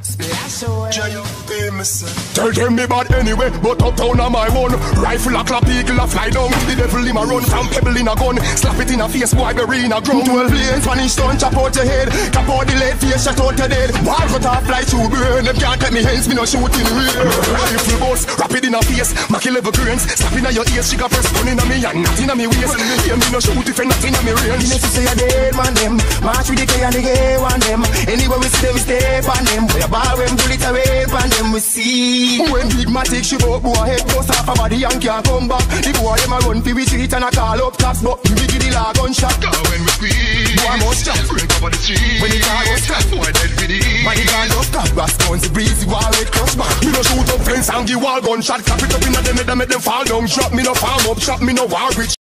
Tell them me bad anyway, but uptown on my own. Rifle a clap, eagle a fly down. The devil him a run from pebble in a gun. Slap it in a face, boy bury in a ground. 12 planes, Spanish stone, chop out your head. Cap out the lead, face shot out your dead. Ball cut off, fly through burn. Them can't take me hands, me no shooting real. Rifle bust, rapid in a face. Mackie level grains, slap in a your ears. She got first gun in a me and not in a me waist. Hear me no shoot if you're not in a me range. You say a dead man them, march with the K and the gay one them. Anywhere we see them, we step on them. We a bar when bullet away on them, we see. When big matic she bout boy head bust off a body and can't come back. The boy them a run fi we street and a call up cops, but we give the law gunshot. When we squeeze, boy must stop. Break up on the street. When the car go stop, boy dead for the when the car go stop, brass guns breezy wall red cross back. Me no shoot up fence and give wall gunshot. Clap it up inna them head and make them fall down. Drop me no farm up, chop me no war rich.